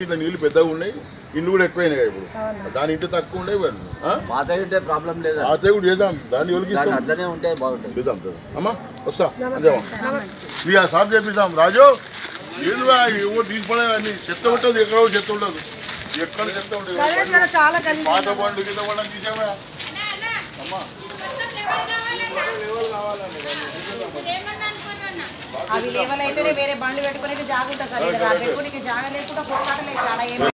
ఇట్లా నీళ్ళు పెద్దగా ఉన్నాయి, ఇల్లు కూడా ఎక్కువైనాయి ఇప్పుడు. దాని ఇంటి తక్కువ ఉండే పాత ఉంటే ప్రాబ్లం లేదు, పాత కూడా చేద్దాం, దాన్ని అట్లనే ఉంటే బాగుంటుంది. చేద్దాం అమ్మా, వస్తా ఇక సాఫ్ చేపిద్దాం. రాజు ఏదో తీసుకోలే అన్ని చెత్త ఉంటుంది, ఎక్కడ చెత్త ఉండదు, ఎక్కడ చెత్త ఉంటుంది. పాత బండ్లు కింద బండ్లు తీసామా అమ్మా, అవి లేవలైతేనే వేరే బండ్లు పెట్టుకునే జాగుంటుంది సార్, పెట్టుకునే జాగా లేకుండా కొట్లాటలేదు చాలా.